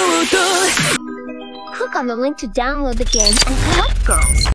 Click on the link to download the game and collect girls.